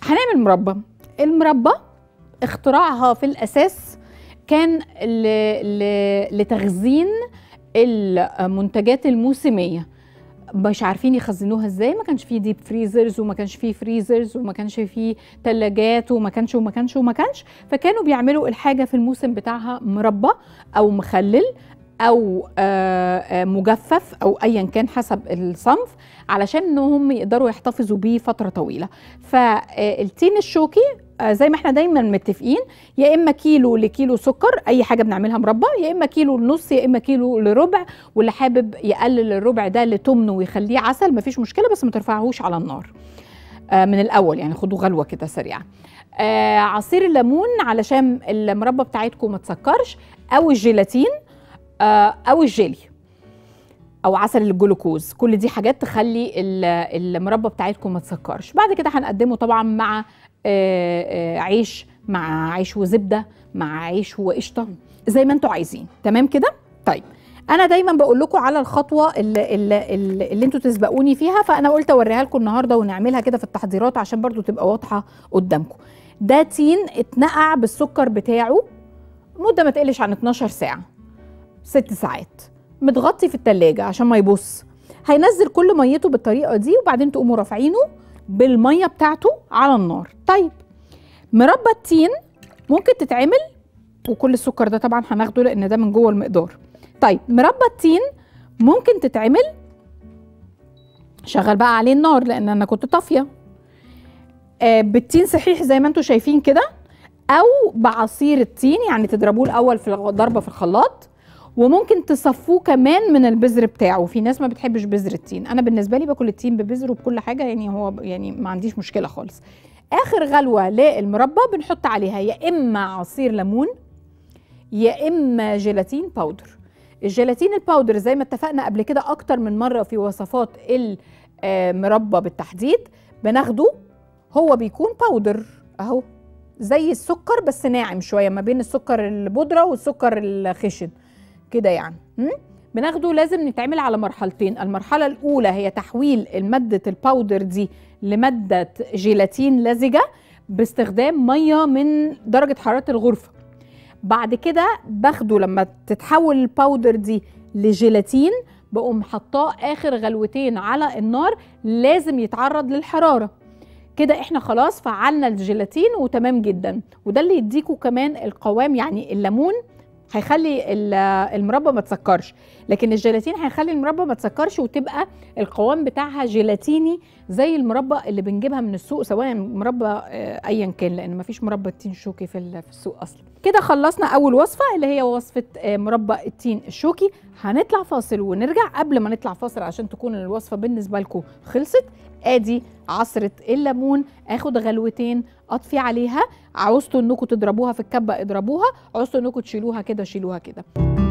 هنعمل مربى. المربى اختراعها في الاساس كان لتخزين المنتجات الموسميه. مش عارفين يخزنوها ازاي، ما كانش فيه ديب فريزرز وما كانش فيه فريزرز وما كانش فيه ثلاجات وما كانش، فكانوا بيعملوا الحاجه في الموسم بتاعها مربى او مخلل او مجفف او ايا كان حسب الصنف، علشان انهم يقدروا يحتفظوا بيه فتره طويله. فالتين الشوكي زي ما احنا دايما متفقين، يا اما كيلو لكيلو سكر اي حاجه بنعملها مربى، يا اما كيلو لنص، يا اما كيلو لربع، واللي حابب يقلل الربع ده لتمن ويخليه عسل مفيش مشكله، بس ما ترفعهوش على النار من الاول، يعني خدوا غلوه كده سريعه. عصير الليمون علشان المربى بتاعتكم ما تسكرش، او الجيلاتين او الجيلي او عسل الجلوكوز، كل دي حاجات تخلي المربى بتاعتكم ما تسكرش. بعد كده هنقدمه طبعا مع عيش، مع عيش وزبده، مع عيش وقشطه، زي ما انتوا عايزين. تمام كده؟ طيب انا دايما بقول لكم على الخطوه اللي انتوا تسبقوني فيها، فانا قلت اوريها لكم النهارده ونعملها كده في التحضيرات عشان برضو تبقى واضحه قدامكم. ده تين اتنقع بالسكر بتاعه مده ما تقلش عن 12 ساعه، 6 ساعات، متغطي في التلاجة عشان ما يبص. هينزل كل ميته بالطريقه دي، وبعدين تقوموا رافعينه بالميه بتاعته على النار. طيب مربى التين ممكن تتعمل، وكل السكر ده طبعا هناخده لان ده من جوه المقدار. طيب مربى التين ممكن تتعمل، شغل بقى عليه النار لان انا كنت طافيه، بالتين صحيح زي ما انتم شايفين كده، او بعصير التين، يعني تضربوه الاول في ضربه في الخلاط، وممكن تصفوه كمان من البذر بتاعه. في ناس ما بتحبش بذر التين، انا بالنسبه لي باكل التين ببذره بكل حاجه، يعني هو يعني ما عنديش مشكله خالص. اخر غلوه للمربى بنحط عليها يا اما عصير ليمون يا اما جيلاتين باودر. الجيلاتين الباودر زي ما اتفقنا قبل كده اكتر من مره في وصفات المربى بالتحديد، بناخده هو بيكون باودر اهو زي السكر بس ناعم شويه، ما بين السكر البودره والسكر الخشن كده يعني. بناخده لازم نتعمل على مرحلتين. المرحله الاولى هي تحويل ماده الباودر دي لماده جيلاتين لزجه باستخدام ميه من درجه حراره الغرفه. بعد كده باخده لما تتحول الباودر دي لجيلاتين، بقوم حطاه اخر غلوتين على النار، لازم يتعرض للحراره. كده احنا خلاص فعلنا الجيلاتين وتمام جدا، وده اللي يديكوا كمان القوام. يعني الليمون هيخلي المربى ما تسكرش، لكن الجيلاتين هيخلي المربى ما تسكرش وتبقى القوام بتاعها جيلاتيني زي المربى اللي بنجيبها من السوق، سواء مربى ايا كان، لان ما فيش مربى التين الشوكي في السوق اصلا. كده خلصنا اول وصفه اللي هي وصفه مربى التين الشوكي. هنطلع فاصل ونرجع. قبل ما نطلع فاصل عشان تكون الوصفه بالنسبه لكم خلصت، ادي عصره الليمون، اخد غلوتين اطفي عليها. عاوزتوا انكم تضربوها في الكبه اضربوها، عاوزتوا انكم تشيلوها كده شيلوها كده.